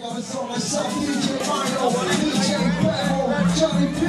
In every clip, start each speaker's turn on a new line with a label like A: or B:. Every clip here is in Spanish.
A: Cabezón, myself, DJ Mario, DJ Pepo, Johnny P.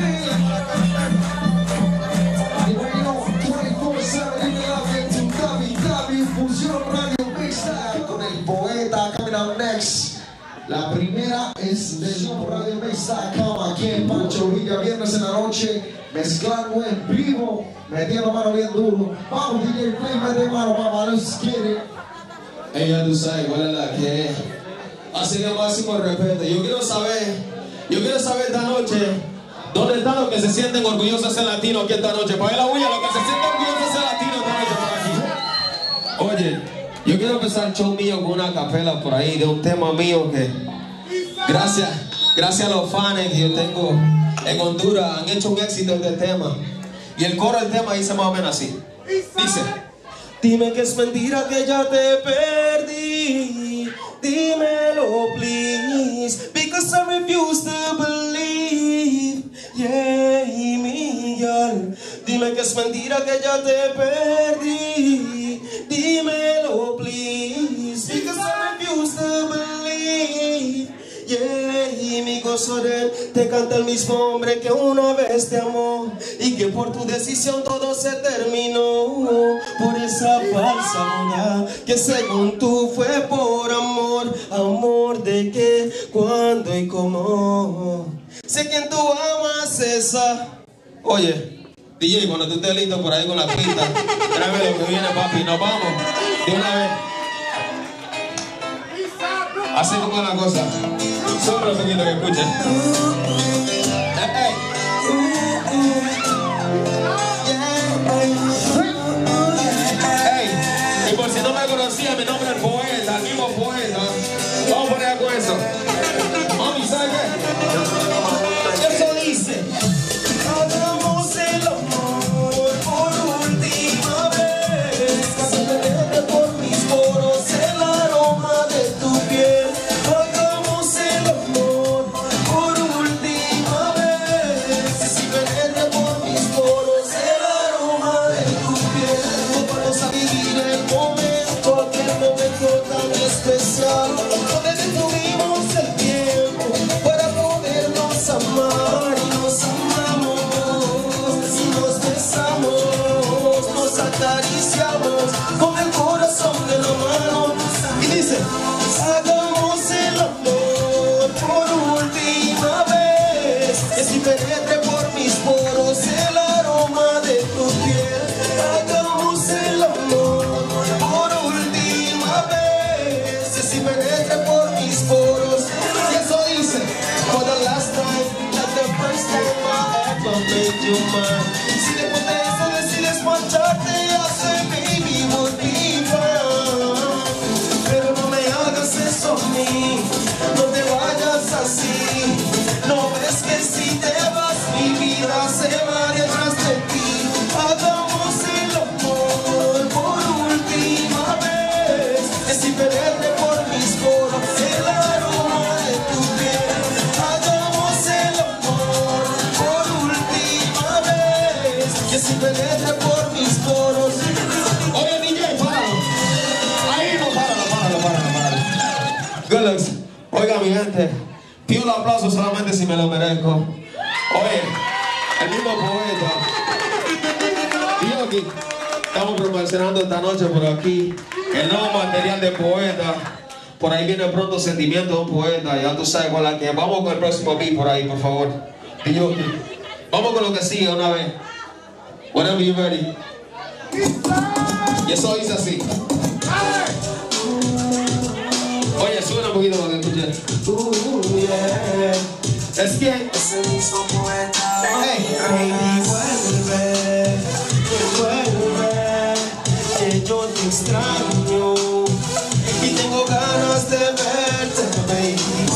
A: Y bueno, 24/7 in the Fusión Radio Mixtape con el poeta coming up next. La primera es del Radio Mixtape, aquí en Pancho Villa, viernes en la noche, mezclando en vivo, metiendo mano bien duro. Vamos, DJ Play, mete mano, papá, let's get it.
B: Ella, tú sabes cuál es la que es. Así que máximo respeto. Yo quiero saber esta noche, ¿dónde están los que se sienten orgullosos de ser latinos aquí esta noche? Para la bulla, los que se sienten orgullosos de ser latinos esta noche por aquí. Oye, yo quiero empezar el show mío con una capela por ahí de un tema mío que, gracias a los fans que yo tengo en Honduras, han hecho un éxito este tema. Y el coro del tema dice más o menos así. Dice: dime que es mentira que ya te perdí. Dímelo, please, because I refuse to believe. Yeah, Miguel. Dime que es mentira que ya te perdí. Dímelo, please, because I refuse to believe. Yeah, y mi gozo de él te canta el mismo hombre que una vez te amó y que por tu decisión todo se terminó. Por esa falsa moda que según tú fue por amor. Amor de qué, cuándo y cómo. Sé que tú amas esa. Oye, DJ, cuando tú estés listo por ahí con la pista, tráeme lo que viene, papi, nos vamos de una vez. Así como la cosa. Sopla un poquito que escuchen. Hey, y por si no me conocía, mi nombre es el poeta, el mismo poeta. Vamos a poner con eso. Mami, ¿sabes qué? Eso dice: hagamos el amor por última vez. Cásate por mis poros el aroma de tu piel. Hagamos el amor por última vez. Si penetra por mis poros el aroma de tu piel. Vamos a vivir el momento, aquel momento tan especial, donde detuvimos el tiempo para podernos amar. Y nos amamos, y nos besamos, nos acariciamos con el corazón de la mano. Y dice: hagamos el amor por última vez, que si penetre por mis poros el aroma de tu piel. Hagamos el amor por última vez, que si penetre por mis poros. Y eso dice: for the last time, like the first time I ever made you mine. Si después de eso decides marcharte, I say baby would be fine. Pero no me hagas eso a mí, no te vayas así. No ves que si te vas mi vida se va detrás de ti. Hagamos el amor por última vez, que si penetre por mis poros el aroma de tu piel. Hagamos el amor por última vez, que si penetre por mis poros. Oye, DJ, páralo. Ahí no, páralo. Good looks. Oiga, mi gente, pido un aplauso solamente si me lo merezco. Oye, el mismo poeta. Y yo aquí, estamos promocionando esta noche por aquí el nuevo material de poeta. Por ahí viene pronto Sentimiento de un Poeta. Ya tú sabes cuál es la que. Vamos con el próximo beat por ahí, por favor. Y yo aquí. Vamos con lo que sigue una vez. Whenever you're ready. Y eso dice así. Oye, suena un poquito para que escuchen. Yeah. Es que ese mismo poeta. Hey, baby, vuelve, que yo te extraño y tengo ganas de verte. Baby,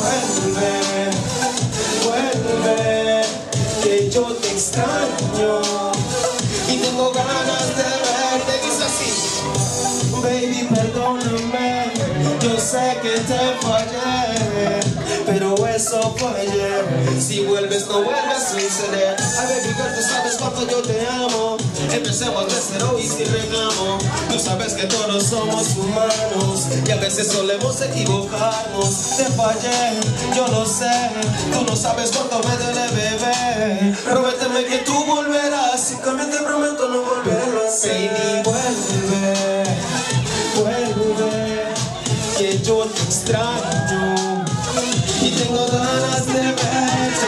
B: vuelve, que yo te extraño y tengo ganas de verte. Dice así: baby, perdóname, yo sé que te fallé, pero es eso fue ayer. Si vuelves, no vuelves a suceder. Ay, baby girl, tú sabes cuánto yo te amo. Empecemos de cero y sin reclamo. Tú sabes que todos somos humanos y a veces solemos equivocarnos. Te fallé, yo lo sé. Tú no sabes cuánto me duele, bebé. Prométeme que tú volverás. Simplemente prometo no volverlo a hacer. Baby, vuelve, que yo te extraño y tengo ganas de verte.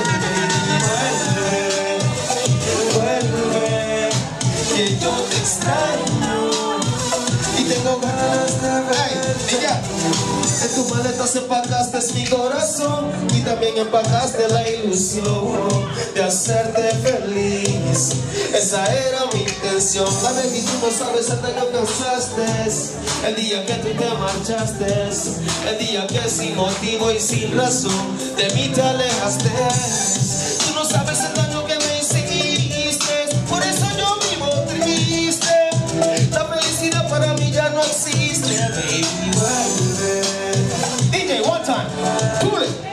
B: Baby, vuelve, que yo te extraño y tengo ganas de verte. En tu maleta empacaste mi corazón y también empacaste la ilusión de hacerte feliz. Esa era mi intención. La baby, tú no sabes el daño que causaste el día que tú te marchaste, el día que sin motivo y sin razón de mí te alejaste. Tú no sabes el daño que me hiciste, por eso yo vivo triste. La felicidad para mí ya no existe. Baby, vuelve. DJ, one time. Cool it.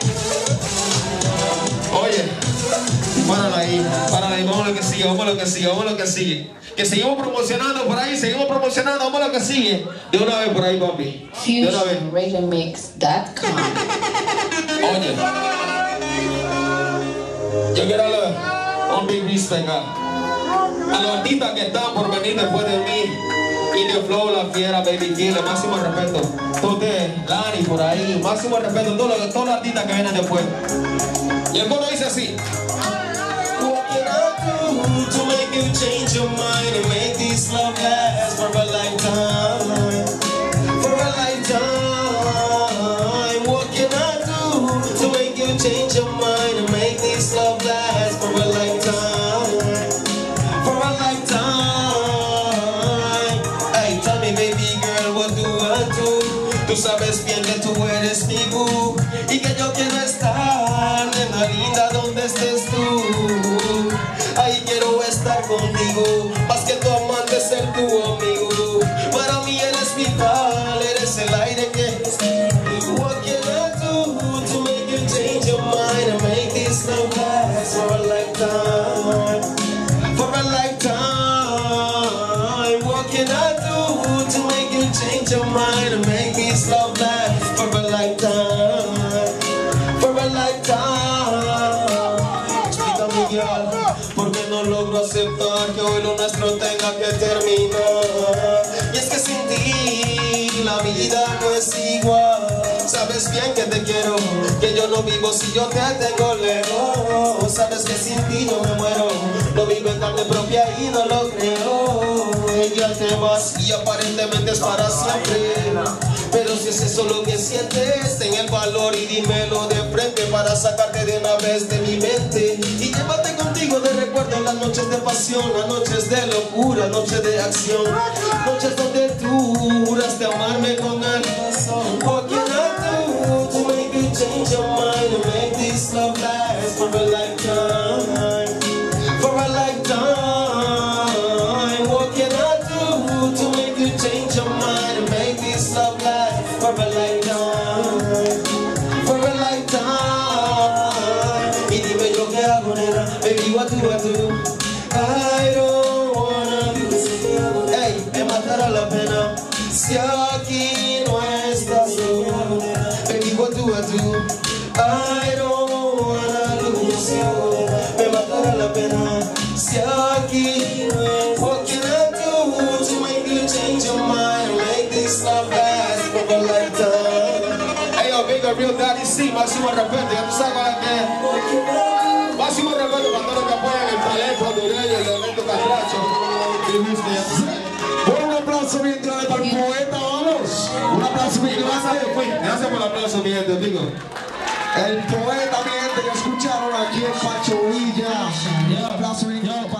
B: Oye, párala ahí, vamos a lo que sigue, vamos a lo que sigue. Que seguimos promocionando por ahí, vamos a lo que sigue. De una vez por ahí, papi. De una vez.
C: FusionRadioMix.com.
B: Oye, yo quiero darle un big respect a los artistas que están por venir después de mí. Indio Flow, La Fiera, Baby Killer, máximo respeto. Tote, Lani por ahí, máximo respeto a todos los artistas que vienen después. Y el coro dice así. What can I do to make you change your mind and make this love last for a lifetime? For a lifetime. What can I do to make you change your mind and make this love last for a lifetime? For a lifetime. Hey, tell me, baby girl, what do I do? Tú sabes bien que tú eres mi boo y que yo quiero estar, nena linda, donde estés tú. Ahí quiero estar contigo, más que tu amante, ser tu amigo. Para mí eres vital, eres el aire que respiro. What can I do to make you change your mind and make this love last for a lifetime? For a lifetime. What can I do to make you change your mind and make this love last for a lifetime? For a lifetime. Explícame, girl, ¿por qué no logro aceptar que hoy lo nuestro tenga que terminar? Y es que sin ti la vida no es igual. Sabes bien que te quiero, que yo no vivo si yo te tengo lejos. Sabes que sin ti no me muero, lo vivo en carne propia y no lo creo. Ya te vas y aparentemente es para siempre. Pero si es eso lo que sientes, ten el valor y dímelo de frente para sacarte de una vez de mi mente. Y llévate contigo de recuerdo las noches de pasión, las noches de locura, noches de acción, noches donde tú juraste amarme con el corazón. What can I do to make you change your mind and make this love last for a lifetime? For a lifetime. What can I do to make you change your mind and make this love last for a lifetime? For a lifetime. Y dime yo qué hago, nena, baby, what do I do? I don't wanna lose you. Hey, me matará la pena si aquí no estás tú. Baby, what do I do? I don't wanna lose you. Me matará la pena si aquí no estás. What can I do to make you change your mind and make this love last for a lifetime? Hey, yo, big real daddy C, máximo respeto, ya tú sabes cuál es que es. Máximo respeto para todos los que apoyan el talento hondureño, el evento Catracho.
A: Un aplauso bien grande para el poeta, vamos. Un aplauso bien grande.
B: Gracias por el aplauso, mi gente, digo.
A: El poeta, mi gente, que escucharon aquí en Pancho Villa. Un aplauso bien grande para